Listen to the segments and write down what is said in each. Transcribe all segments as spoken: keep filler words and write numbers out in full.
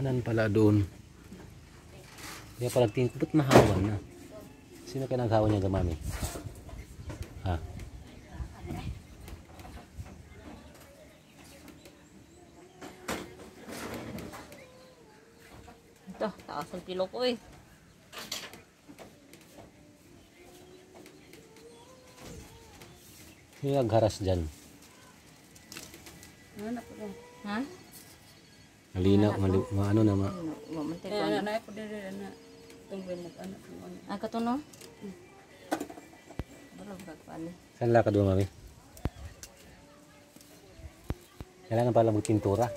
Kanan pala doon. Kaya pala tingin ko, ba't mahawan na? Sino kaya naghawan niya gamami? Ha? Ito, taas ang kilo ko eh. Sino nagharas dyan? Ano po daw? Ha? Malinaw, mali, ma, ano na ma. Mamantik ko. Eh, anak na po dito na. Tunggu mo anak mo. Ang katuno? Balag bagpali. Saan lakad mo, mami? Kailangan pala magpintura.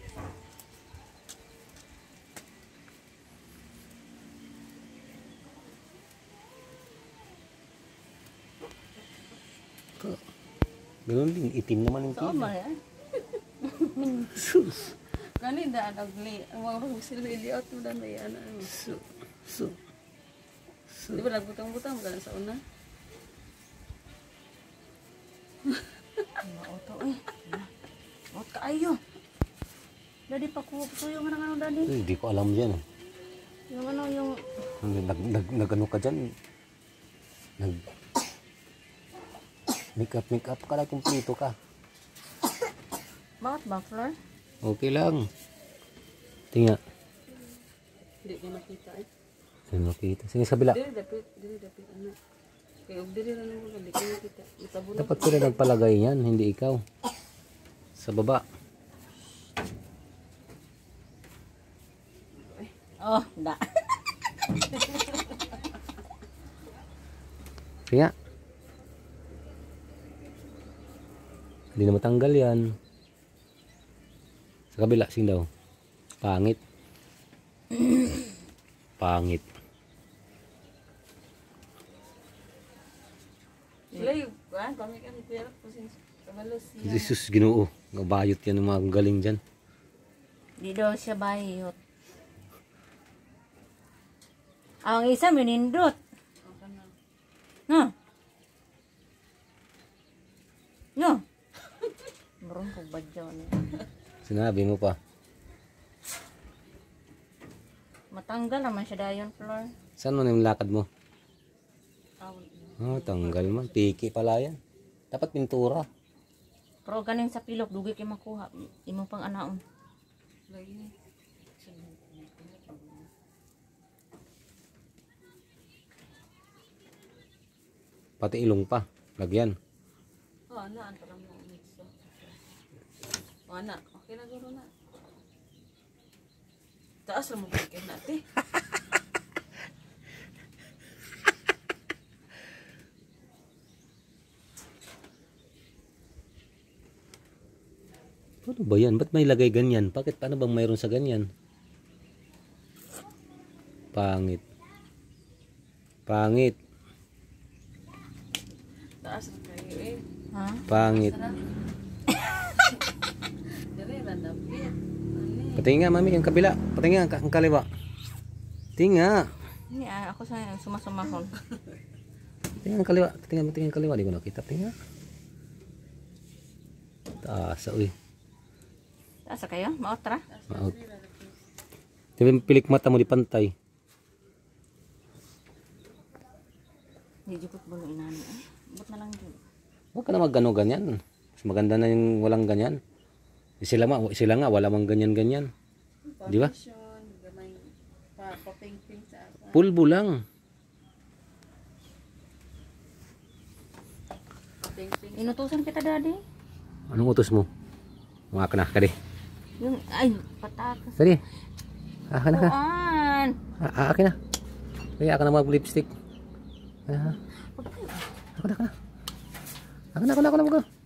Ganun din, itim naman yung So, kilo. ma yan. Sus. Gani da nagli. Ang mga rong silili out mo dan yan. Su. Su. Su. Di ba nagbutang-butang mo sa una? Ang auto eh. Maot ka ayo. Dadi pa ko yung ano ano dadi. Ay, hindi ko alam yan. eh. Yung ano yung Nag, nag, nag ano ka dyan? Nag... Make up, make up ka lang, kumplito ka. bakit ba Flor? Okay lang. Tingnan. Hindi niya makita eh. Ano makita? Sige sa bila. Dili dapit, dili dapit ano. Kaya ug dili ra nang gali kaya kita. Itabo na. Dapat sila nagpalagay yan, hindi ikaw. Sa baba. Oh, da. Kaya. Hindi na matanggal yan. Sa kabila, sing daw. Pangit. Pangit. Sila yung kuan kami kan pero pusin kabalos siya. Jesus, Ginoo. Gabayot yan ng mga galing dyan. Di daw siya bayot. Ang isa minindot. No. No. Meron ko badyaw niya. Sinabi mo pa. Matanggal naman siya dayon, Flor. Saan mo na yung lakad mo? Awon. Ah, tanggal man. Piki pala yan. Dapat pintura. Pero galing sa pilok, dugi kayo makuha. Imo pang anaon. Lagi ni. Pati ilong pa. Lagyan. Oh, ana anto lang mo mix. Oh, ana, okay na guro na. Taas lang mo bikin natin. Ano ba yan? Ba't may lagay ganyan? Bakit? Paano bang mayroon sa ganyan? Pangit. Pangit. Taas na kayo eh. Ha? Pangit. Dali ra dapit. Ani. Patingin nga, mami, yung kabila. Patingin nga, ang kaliwa. Tingnan. Hindi, ah, ako sa sumasumahon. Tingnan ang kaliwa. Tingnan, tingnan ang kaliwa. Di ko nakita. Tingnan. Taas, uy. Asa kayo? Maotra? Maot. Diba pilik mata mo di pantay. Hindi jukot bulo inani. Eh, but na lang yun. Huwag ka na mag-ano ganyan. Mas maganda na yung walang ganyan. Sila, ma, sila nga, wala mang ganyan-ganyan. Di ba? Foundation, gamay pa paping-ping sa asa. Pulbo lang. Paping-ping. Inutusan kita, daddy. Anong utos mo? Mga ka na, kadi. Yung, ay, patakas. Kadi. Akin na ka. Kuan. Ah, akin na. Kaya akin na mag-lipstick. Ah, Ako na, ako na. Ako na, ako na, ako na.